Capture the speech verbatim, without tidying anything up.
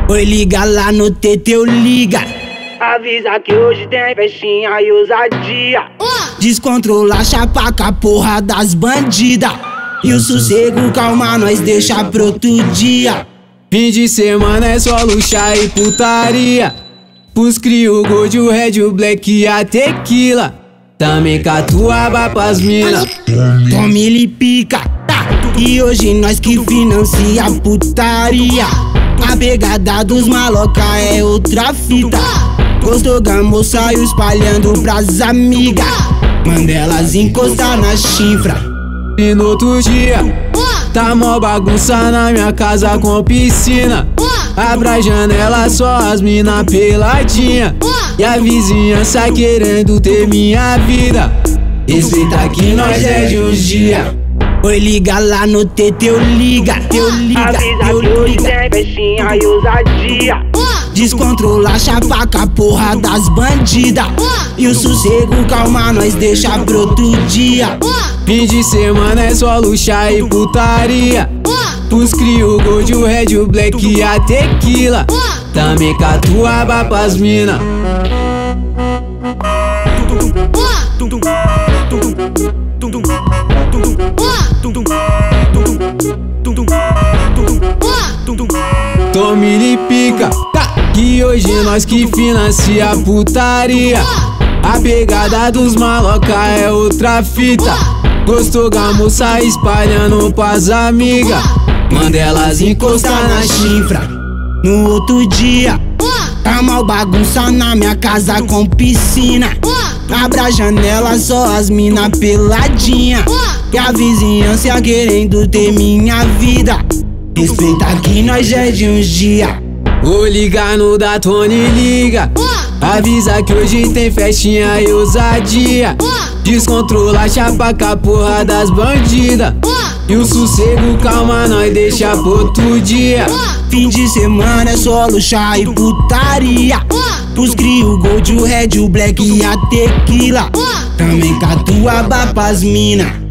Oi, liga lá no Teteu, liga. Avisa que hoje tem festinha e ousadia. Descontrola, chapa com a porra das bandida. E o sossego, calma, nós deixa pro outro dia. Fim de semana é só luxar e putaria. Pus crio o gold, o red, o black e a tequila. Também catuaba pras mina. Tome ele pica. E hoje nós que financia a putaria. A pegada dos maloca é outra fita. Gostou da moça, saiu espalhando pras amigas. Manda elas encostar na chifra. E no outro dia tá mó bagunça na minha casa com piscina. Abra a janela, só as mina peladinha. E a vizinhança querendo ter minha vida. Respeita que nós é de uns dia. Oi, liga lá no Teteu, liga. Teu liga, Avisa teu que hoje liga. tem festinha e ousadia. Descontrola, chapa com a porra das bandida. E o sossego, calma, nós deixa pro outro dia. Fim de semana é só luxar e putaria. Pus crio o gold, o red, o black e a tequila. Também catuaba pras mina. Tome-lhe pica, que hoje nós que financia a putaria. A pegada dos maloca é outra fita. Gostou da moça espalhando pras amigas. Manda elas encostar na chifra. No outro dia tá mal bagunça na minha casa com piscina. Abra a janela, só as mina peladinha. E a vizinhança querendo ter minha vida. Respeita que nós é de uns dia. Vou ligar no da Tony, liga. Avisa que hoje tem festinha e ousadia. Descontrola, chapa com a porra das bandida. E o sossego, calma, nós deixa pro outro dia. Fim de semana é só luxar e putaria. Pus crio o gold, o red, o black e a tequila. Também catuaba pras mina.